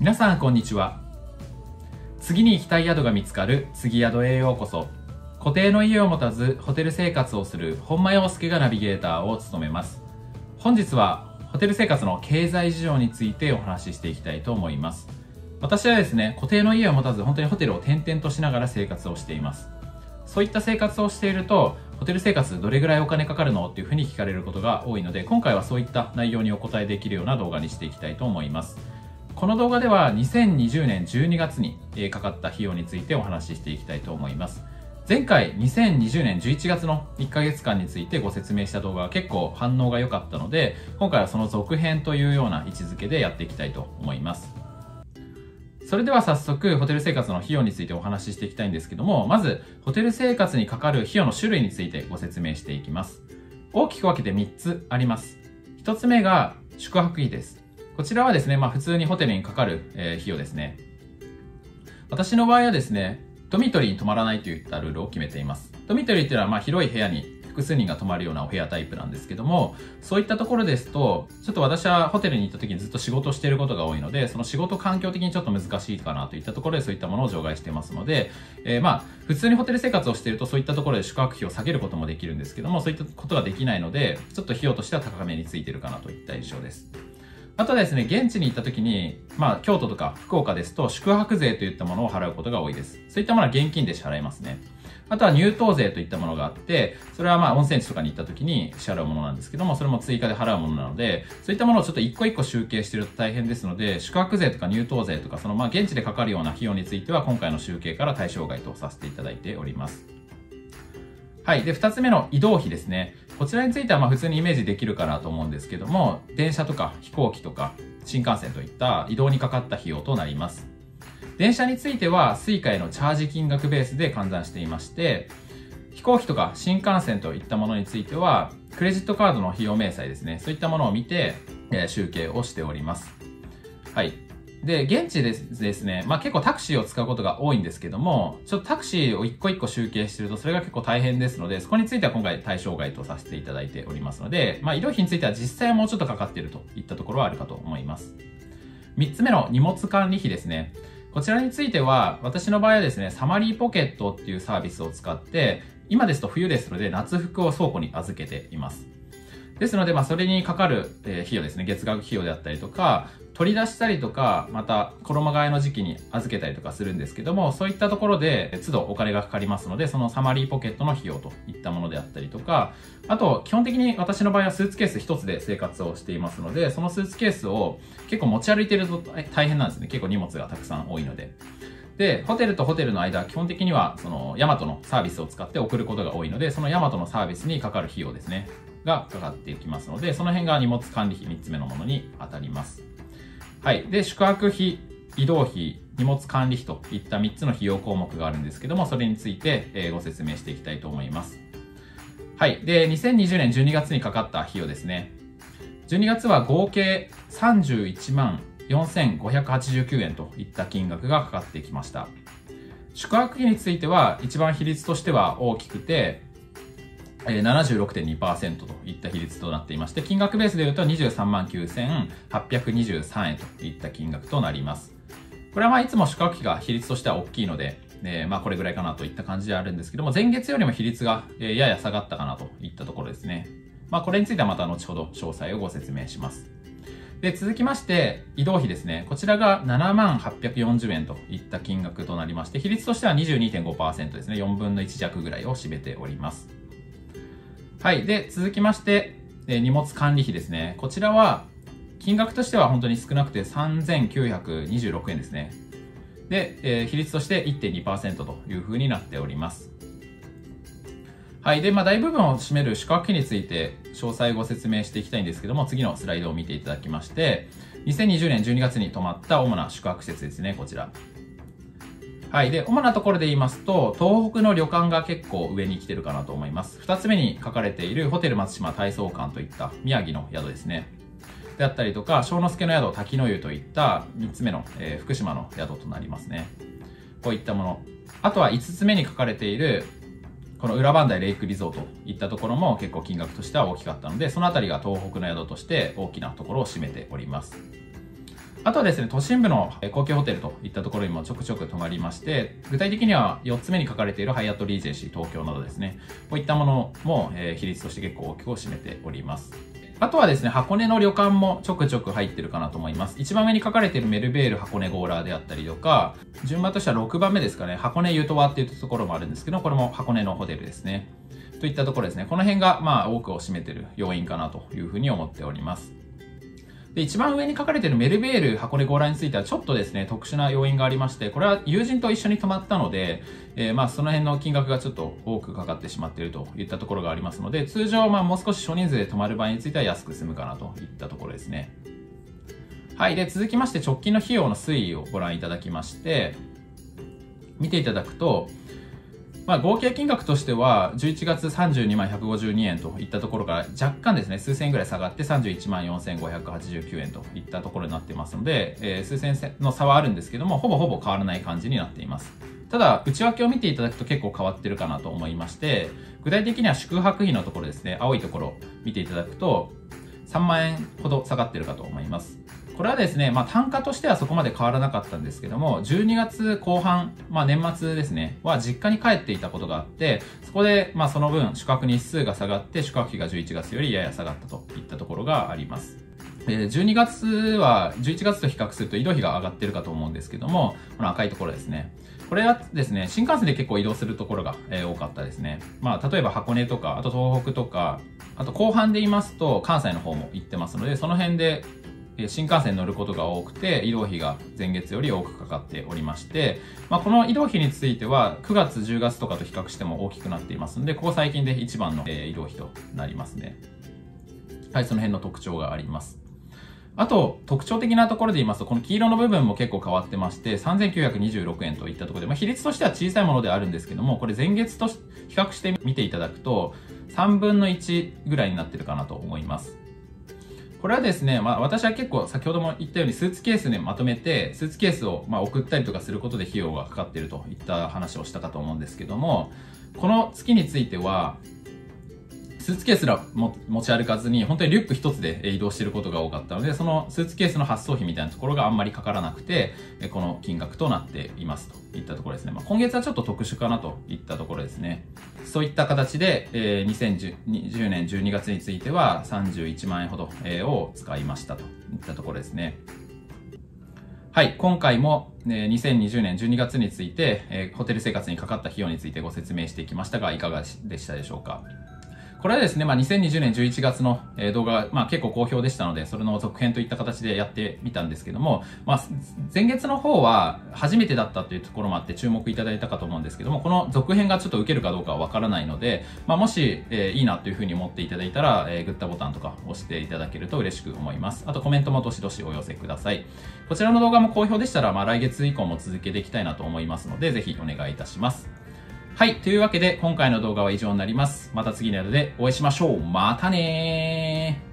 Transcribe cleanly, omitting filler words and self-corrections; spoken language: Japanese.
皆さんこんにちは。次に行きたい宿が見つかる次宿へようこそ。固定の家を持たずホテル生活をする本間洋介がナビゲーターを務めます。本日はホテル生活の経済事情についてお話ししていきたいと思います。私はですね、固定の家を持たず本当にホテルを転々としながら生活をしています。そういった生活をしていると、ホテル生活どれぐらいお金かかるのっていうふうに聞かれることが多いので、今回はそういった内容にお答えできるような動画にしていきたいと思います。この動画では2020年12月にかかった費用についてお話ししていきたいと思います。前回2020年11月の1ヶ月間についてご説明した動画は結構反応が良かったので、今回はその続編というような位置づけでやっていきたいと思います。それでは早速ホテル生活の費用についてお話ししていきたいんですけども、まずホテル生活にかかる費用の種類についてご説明していきます。大きく分けて3つあります。1つ目が宿泊費です。こちらはですね、普通にホテルにかかる費用ですね。私の場合はですね、ドミトリーに泊まらないといったルールを決めています。ドミトリーっていうのは広い部屋に複数人が泊まるようなお部屋タイプなんですけども、そういったところですと、ちょっと私はホテルに行った時にずっと仕事していることが多いので、その仕事環境的にちょっと難しいかなといったところでそういったものを除外していますので、普通にホテル生活をしているとそういったところで宿泊費を下げることもできるんですけども、そういったことができないので、ちょっと費用としては高めについているかなといった印象です。あとはですね、現地に行った時に、京都とか福岡ですと宿泊税といったものを払うことが多いです。そういったものは現金で支払いますね。あとは入湯税といったものがあって、それは温泉地とかに行った時に支払うものなんですけども、それも追加で払うものなので、そういったものをちょっと一個一個集計していると大変ですので、宿泊税とか入湯税とか、現地でかかるような費用については今回の集計から対象外とさせていただいております。はい。で、二つ目の移動費ですね。こちらについては普通にイメージできるかなと思うんですけども、電車とか飛行機とか新幹線といった移動にかかった費用となります。電車については Suica へのチャージ金額ベースで換算していまして、飛行機とか新幹線といったものについては、クレジットカードの費用明細ですね。そういったものを見て、集計をしております。はい。で、現地ですね、結構タクシーを使うことが多いんですけども、ちょっとタクシーを一個一個集計してるとそれが結構大変ですので、そこについては今回対象外とさせていただいておりますので、移動費については実際はもうちょっとかかっているといったところはあるかと思います。3つ目の荷物管理費ですね。こちらについては、私の場合はですね、サマリーポケットっていうサービスを使って、今ですと冬ですので夏服を倉庫に預けています。ですので、それにかかる費用ですね、月額費用であったりとか、取り出したりとか、また衣替えの時期に預けたりとかするんですけども、そういったところで都度お金がかかりますので、そのサマリーポケットの費用といったものであったりとか、あと基本的に私の場合はスーツケース一つで生活をしていますので、そのスーツケースを結構持ち歩いていると大変なんですね。結構荷物がたくさん多いので。で、ホテルとホテルの間、基本的にはそのヤマトのサービスを使って送ることが多いので、そのヤマトのサービスにかかる費用ですね、がかかっていきますので、その辺が荷物管理費3つ目のものに当たります。はい。で、宿泊費、移動費、荷物管理費といった3つの費用項目があるんですけども、それについてご説明していきたいと思います。はい。で、2020年12月にかかった費用ですね。12月は合計31万4589円といった金額がかかってきました。宿泊費については一番比率としては大きくて、76.2% といった比率となっていまして、金額ベースで言うと23万9823円といった金額となります。これはいつも宿泊費が比率としては大きいので、これぐらいかなといった感じであるんですけども、前月よりも比率がやや下がったかなといったところですね。これについてはまた後ほど詳細をご説明します。で、続きまして、移動費ですね。こちらが7万840円といった金額となりまして、比率としては 22.5% ですね。4分の1弱ぐらいを占めております。はい。で、続きまして、荷物管理費ですね。こちらは、金額としては本当に少なくて3926円ですね。で、比率として 1.2% という風になっております。はい。で、大部分を占める宿泊費について詳細をご説明していきたいんですけども、次のスライドを見ていただきまして、2020年12月に泊まった主な宿泊施設ですね、こちら。はい。で、主なところで言いますと、東北の旅館が結構上に来てるかなと思います。二つ目に書かれているホテル松島体操館といった宮城の宿ですね。であったりとか、小之助の宿滝の湯といった三つ目の、福島の宿となりますね。こういったもの。あとは五つ目に書かれている、この裏磐梯レイクリゾートといったところも結構金額としては大きかったので、そのあたりが東北の宿として大きなところを占めております。 あとはですね、都心部の高級ホテルといったところにもちょくちょく泊まりまして、具体的には4つ目に書かれているハイアットリージェンシー東京などですね、こういったものも比率として結構大きく占めております。あとはですね、箱根の旅館もちょくちょく入ってるかなと思います。一番目に書かれているメルベール箱根ゴーラーであったりとか、順番としては6番目ですかね、箱根湯とわっていうところもあるんですけど、これも箱根のホテルですね。といったところですね。この辺が多くを占めている要因かなというふうに思っております。で、一番上に書かれているメルベール箱根ゴーラーについてはちょっとですね、特殊な要因がありまして、これは友人と一緒に泊まったので、その辺の金額がちょっと多くかかってしまっているといったところがありますので、通常もう少し少人数で泊まる場合については安く済むかなといったところですね。はい。で、続きまして直近の費用の推移をご覧いただきまして、見ていただくと、合計金額としては、11月32万152円といったところから若干ですね、数千円ぐらい下がって31万4589円といったところになっていますので、数千円の差はあるんですけども、ほぼほぼ変わらない感じになっています。ただ、内訳を見ていただくと結構変わってるかなと思いまして、具体的には宿泊費のところですね、青いところを見ていただくと、3万円ほど下がってるかと思います。これはですね、単価としてはそこまで変わらなかったんですけども、12月後半、年末ですね、は実家に帰っていたことがあって、そこで、その分、宿泊日数が下がって、宿泊費が11月よりやや下がったといったところがあります。12月は11月と比較すると移動費が上がってるかと思うんですけども、この赤いところですね。これはですね、新幹線で結構移動するところが多かったですね。例えば箱根とか、あと東北とか、あと後半で言いますと関西の方も行ってますので、その辺で新幹線に乗ることが多くて、移動費が前月より多くかかっておりまして、この移動費については9月、10月とかと比較しても大きくなっていますので、ここ最近で一番の移動費となりますね。はい、その辺の特徴があります。あと、特徴的なところで言いますと、この黄色の部分も結構変わってまして、3926円といったところで、比率としては小さいものではあるんですけども、これ前月と比較して見ていただくと、3分の1ぐらいになってるかなと思います。これはですね、私は結構先ほども言ったようにスーツケースでまとめて、スーツケースを送ったりとかすることで費用がかかっているといった話をしたかと思うんですけども、この月については、スーツケースら持ち歩かずに、本当にリュック一つで移動していることが多かったので、そのスーツケースの発送費みたいなところがあんまりかからなくて、この金額となっていますといったところですね。今月はちょっと特殊かなといったところですね。そういった形で、2020年12月については31万円ほどを使いましたといったところですね。はい。今回も2020年12月について、ホテル生活にかかった費用についてご説明してきましたが、いかがでしたでしょうか。これはですね、2020年11月の動画が、結構好評でしたので、それの続編といった形でやってみたんですけども、前月の方は初めてだったというところもあって注目いただいたかと思うんですけども、この続編がちょっと受けるかどうかはわからないので、もし、いいなというふうに思っていただいたら、グッドボタンとか押していただけると嬉しく思います。あとコメントもどしどしお寄せください。こちらの動画も好評でしたら、来月以降も続けていきたいなと思いますので、ぜひお願いいたします。はい。というわけで、今回の動画は以上になります。また次の動画でお会いしましょう。またねー。